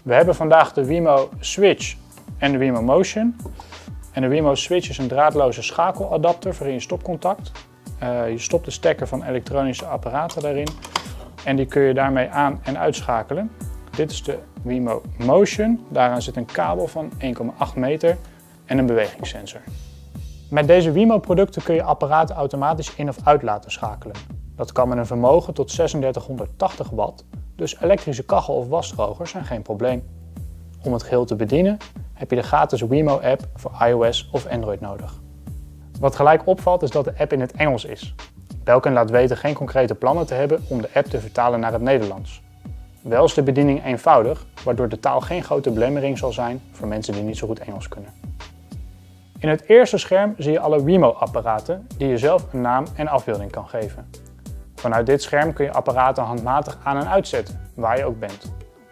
We hebben vandaag de Wemo Switch en de Wemo Motion. En de Wemo Switch is een draadloze schakeladapter voor in je stopcontact. Je stopt de stekker van elektronische apparaten daarin en die kun je daarmee aan- en uitschakelen. Dit is de Wemo Motion. Daaraan zit een kabel van 1,8 meter en een bewegingssensor. Met deze Wemo producten kun je apparaten automatisch in of uit laten schakelen. Dat kan met een vermogen tot 3680 watt, dus elektrische kachel of wasdroger zijn geen probleem. Om het geheel te bedienen heb je de gratis Wemo app voor iOS of Android nodig. Wat gelijk opvalt is dat de app in het Engels is. Belkin laat weten geen concrete plannen te hebben om de app te vertalen naar het Nederlands. Wel is de bediening eenvoudig, waardoor de taal geen grote belemmering zal zijn voor mensen die niet zo goed Engels kunnen. In het eerste scherm zie je alle Wemo-apparaten die je zelf een naam en afbeelding kan geven. Vanuit dit scherm kun je apparaten handmatig aan- en uitzetten, waar je ook bent.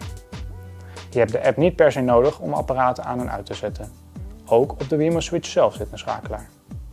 Je hebt de app niet per se nodig om apparaten aan en uit te zetten. Ook op de Wemo Switch zelf zit een schakelaar.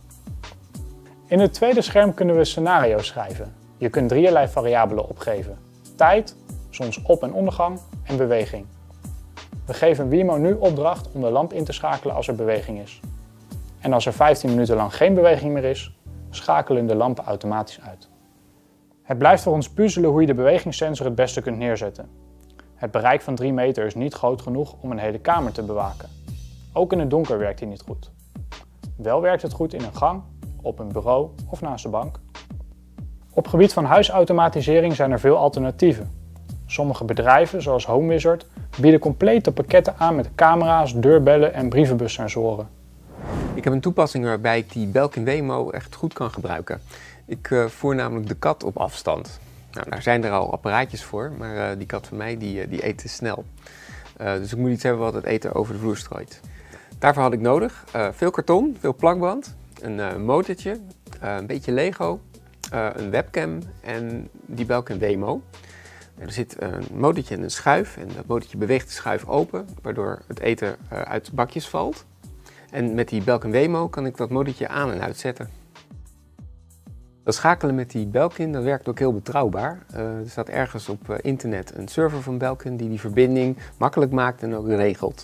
In het tweede scherm kunnen we scenario's schrijven. Je kunt drieërlei variabelen opgeven: tijd, zonsop- en ondergang en beweging. We geven Wemo nu opdracht om de lamp in te schakelen als er beweging is. En als er 15 minuten lang geen beweging meer is, schakelen de lampen automatisch uit. Het blijft voor ons puzzelen hoe je de bewegingssensor het beste kunt neerzetten. Het bereik van 3 meter is niet groot genoeg om een hele kamer te bewaken. Ook in het donker werkt hij niet goed. Wel werkt het goed in een gang, op een bureau of naast de bank. Op gebied van huisautomatisering zijn er veel alternatieven. Sommige bedrijven, zoals HomeWizard, bieden complete pakketten aan met camera's, deurbellen en brievenbussensoren. Ik heb een toepassing waarbij ik die Belkin Wemo echt goed kan gebruiken. Ik voer namelijk de kat op afstand. Nou, daar zijn er al apparaatjes voor, maar die kat van mij die eet te snel. Dus ik moet iets hebben wat het eten over de vloer strooit. Daarvoor had ik nodig veel karton, veel plakband, een motortje, een beetje Lego, een webcam en die Belkin Wemo. Er zit een motortje en een schuif en dat motortje beweegt de schuif open, waardoor het eten uit bakjes valt. En met die Belkin Wemo kan ik dat motortje aan- en uitzetten. Dat schakelen met die Belkin, dat werkt ook heel betrouwbaar. Er staat ergens op internet een server van Belkin die verbinding makkelijk maakt en ook regelt.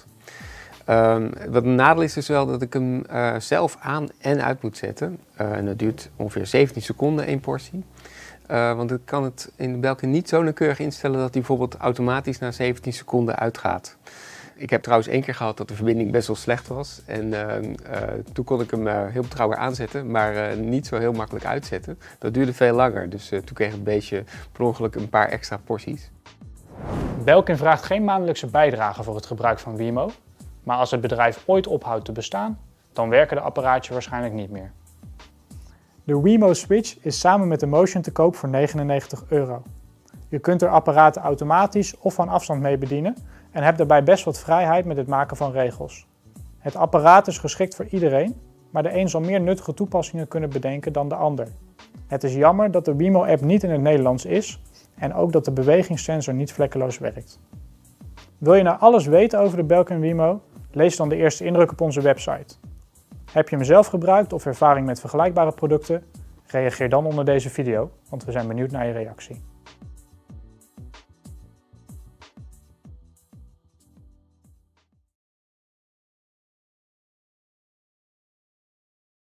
Wat een nadeel is dus wel dat ik hem zelf aan en uit moet zetten. En dat duurt ongeveer 17 seconden, één portie. Want ik kan het in de Belkin niet zo nauwkeurig instellen dat hij bijvoorbeeld automatisch na 17 seconden uitgaat. Ik heb trouwens 1 keer gehad dat de verbinding best wel slecht was. En toen kon ik hem heel betrouwbaar aanzetten, maar niet zo heel makkelijk uitzetten. Dat duurde veel langer, dus toen kreeg het beestje per ongeluk een paar extra porties. Belkin vraagt geen maandelijkse bijdrage voor het gebruik van Wemo. Maar als het bedrijf ooit ophoudt te bestaan, dan werken de apparaatjes waarschijnlijk niet meer. De Wemo Switch is samen met de Motion te koop voor €99. Je kunt er apparaten automatisch of van afstand mee bedienen en hebt daarbij best wat vrijheid met het maken van regels. Het apparaat is geschikt voor iedereen, maar de een zal meer nuttige toepassingen kunnen bedenken dan de ander. Het is jammer dat de Wemo app niet in het Nederlands is en ook dat de bewegingssensor niet vlekkeloos werkt. Wil je nou alles weten over de Belkin Wemo? Lees dan de eerste indruk op onze website. Heb je hem zelf gebruikt of ervaring met vergelijkbare producten? Reageer dan onder deze video, want we zijn benieuwd naar je reactie.